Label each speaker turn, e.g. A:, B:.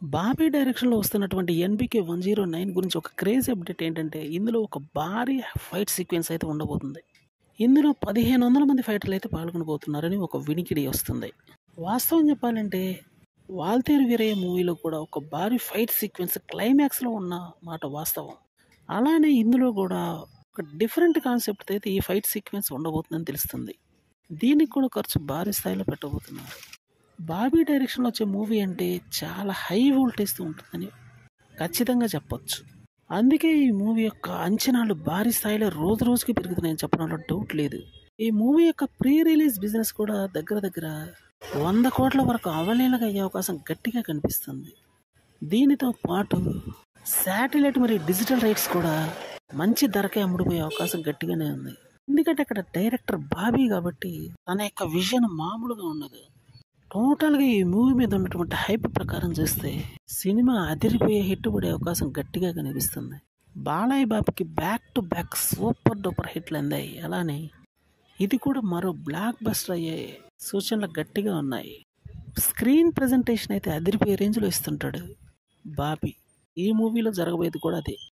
A: బాబీ డైరెక్షన్‌లో వస్తున్నటువంటి 'ఎన్‌బీకే 109' గురించి ఒక క్రేజీ అప్డేట్ ఏంటంటే, ఇందులో ఒక భారీ ఫైట్ సీక్వెన్స్ అయితే ఉండబోతుంది. ఇందులో 1500 మంది ఫైటర్లయితే పాల్గొనబోతున్నారని ఒక వినికిడి వస్తుంది. వాస్తవం చెప్పాలంటే, 'వాల్తేరు వీరయ్య' మూవీలో కూడా ఒక భారీ ఫైట్ సీక్వెన్స్ క్లైమాక్స్‌లో ఉన్న మాట వాస్తవం. అలానే ఇందులో కూడా ఒక డిఫరెంట్ కాన్సెప్ట్‌తో అయితే ఈ ఫైట్ సీక్వెన్స్ ఉండబోతుందని తెలుస్తుంది. దీనికి కూడా ఖర్చు భారీ స్థాయిలో పెట్టబోతున్నారు. బాబీ డైరెక్షన్‌లో వచ్చే మూవీ అంటే చాలా హై వోల్టేజ్‌తో ఉంటుందని ఖచ్చితంగా చెప్పొచ్చు. అందుకే ఈ మూవీ యొక్క అంచనాలు భారీ స్థాయిలో రోజు రోజుకి పెరుగుతున్నాయని చెప్పడంలో డౌట్ లేదు. ఈ మూవీ యొక్క ప్రీ రిలీజ్ బిజినెస్ కూడా దగ్గర దగ్గర 100 కోట్ల వరకు అవలీలగా అయ్యే అవకాశం గట్టిగా కనిపిస్తుంది. దీనితో పాటు శాటిలైట్ మరియు డిజిటల్ రైట్స్ కూడా మంచి ధరకే అమ్ముడుపోయే అవకాశం గట్టిగానే ఉంది. ఎందుకంటే అక్కడ డైరెక్టర్ బాబీ కాబట్టి తన యొక్క విజన్ మామూలుగా ఉండదు. టోటల్‌గా ఈ మూవీ మీద ఉన్నటువంటి హైప్ ప్రకారం చూస్తే సినిమా అదిరిపోయే హిట్ పడే అవకాశం గట్టిగా కనిపిస్తుంది. బాలయ్య బాబుకి back to back super duper హిట్లు అందాయి. అలానే ఇది కూడా మరో బ్లాక్ బస్టర్ అయ్యే సూచనలు గట్టిగా ఉన్నాయి. స్క్రీన్ ప్రజెంటేషన్ అయితే అదిరిపోయే రేంజ్‌లో ఇస్తుంటాడు బాబీ. ఈ మూవీలో జరగబోయేది కూడా అదే.